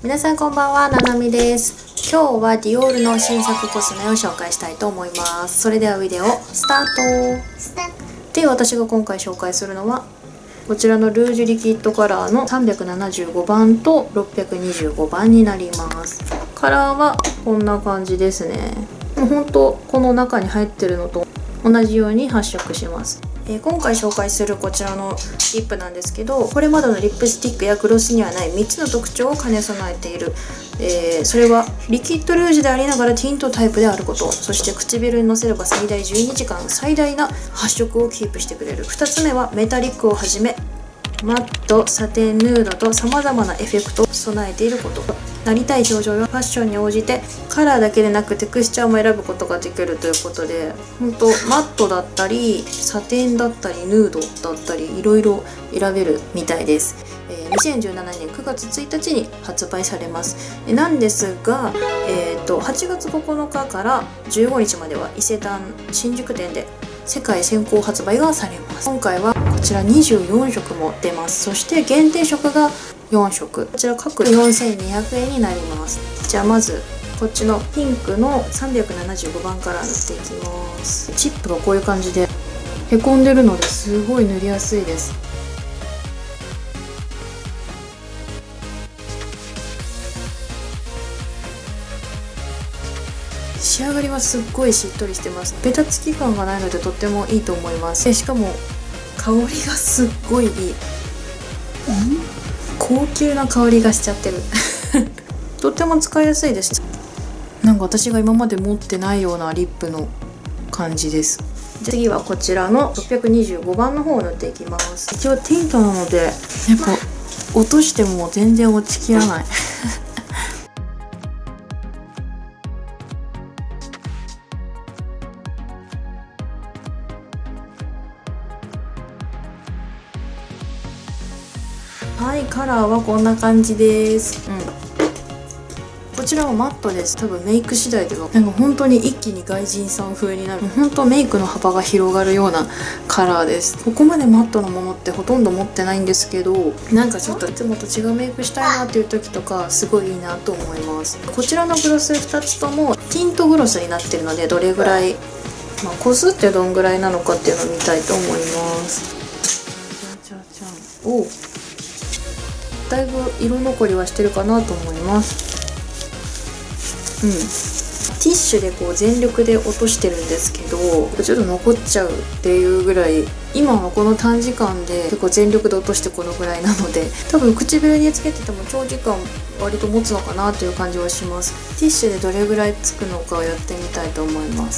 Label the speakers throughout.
Speaker 1: 皆さんこんばんは、ななみです。今日はディオールの新作コスメを紹介したいと思います。それではビデオスタート。で、私が今回紹介するのはこちらのルージュリキッドカラーの375番と625番になります。カラーはこんな感じですね。もうほんとこの中に入ってるのと同じように発色します。今回紹介するこちらのリップなんですけど、これまでのリップスティックやグロスにはない3つの特徴を兼ね備えている、それはリキッドルージュでありながらティントタイプであること、そして唇にのせれば最大12時間最大な発色をキープしてくれる。2つ目はメタリックをはじめマット、サテン、ヌードとさまざまなエフェクトを備えていること。なりたい表情やファッションに応じてカラーだけでなくテクスチャーも選ぶことができるということで、本当マットだったりサテンだったりヌードだったりいろいろ選べるみたいです。2017年9月1日に発売されます。なんですが、8月9日から15日までは伊勢丹新宿店で世界先行発売がされます。今回はこちら24色も出ます。そして限定色が4色、こちら各4200円になります。じゃあまずこっちのピンクの375番から塗っていきます。チップがこういう感じでへこんでるのですごい塗りやすいです。仕上がりはすっごいしっとりしてます。ベタつき感がないのでとってもいいと思います。しかも香りがすっごいいい。高級な香りがしちゃってるとっても使いやすいです。なんか私が今まで持ってないようなリップの感じです。次はこちらの625番の方を塗っていきます。一応ティントなのでやっぱ落としても全然落ちきらないはい、カラーはこんな感じです。こちらはマットです。多分メイク次第ではなんか本当に一気に外人さん風になる、本当メイクの幅が広がるようなカラーです。ここまでマットのものってほとんど持ってないんですけど、なんかちょっといつもと違うメイクしたいなっていう時とかすごいいいなと思います。こちらのグロス2つともティントグロスになってるので、どれぐらい、こすってどんぐらいなのかっていうのを見たいと思います。じゃじゃじゃん。お、だいぶ色残りはしてるかなと思います。ティッシュでこう全力で落としてるんですけど、ちょっと残っちゃうっていうぐらい、今のこの短時間で結構全力で落としてこのぐらいなので、多分唇につけてても長時間割と持つのかなという感じはします。ティッシュでどれぐらいつくのかをやってみたいと思います。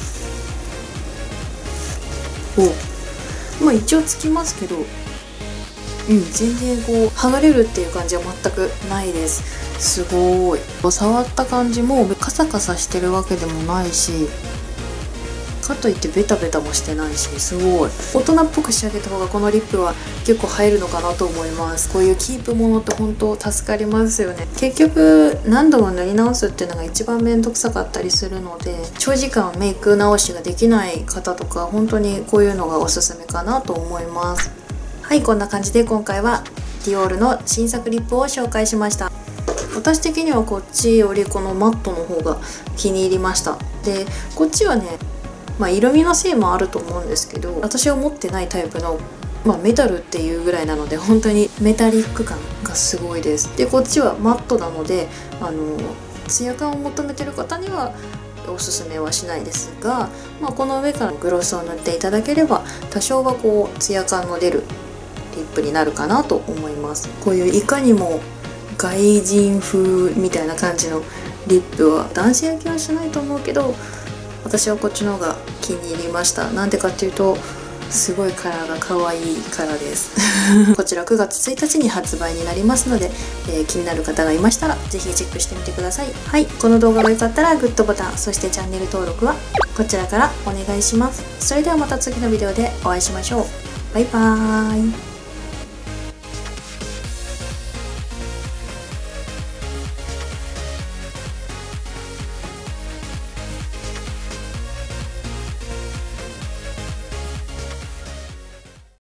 Speaker 1: 一応つきますけど、全然こう剥がれるっていう感じは全くないです。すごい。触った感じもカサカサしてるわけでもないし、かといってベタベタもしてないし、すごい大人っぽく仕上げた方がこのリップは結構映えるのかなと思います。こういうキープものって本当助かりますよね。結局何度も塗り直すっていうのが一番面倒くさかったりするので、長時間メイク直しができない方とか本当にこういうのがおすすめかなと思います。はい、こんな感じで今回はディオールの新作リップを紹介しました。私的にはこっちよりこのマットの方が気に入りました。で、こっちはね、色味のせいもあると思うんですけど、私は持ってないタイプの、メタルっていうぐらいなので本当にメタリック感がすごいです。で、こっちはマットなのでツヤ感を求めてる方にはおすすめはしないですが、この上からグロスを塗っていただければ多少はこうツヤ感の出るリップになるかなと思います。こういういかにも外人風みたいな感じのリップは男子焼きはしないと思うけど、私はこっちの方が気に入りました。なんでかっていうとすごいカラーが可愛いカラーですこちら9月1日に発売になりますので、気になる方がいましたら是非チェックしてみてください。はい、この動画が良かったらグッドボタン、そしてチャンネル登録はこちらからお願いします。それではまた次のビデオでお会いしましょう。バイバーイ。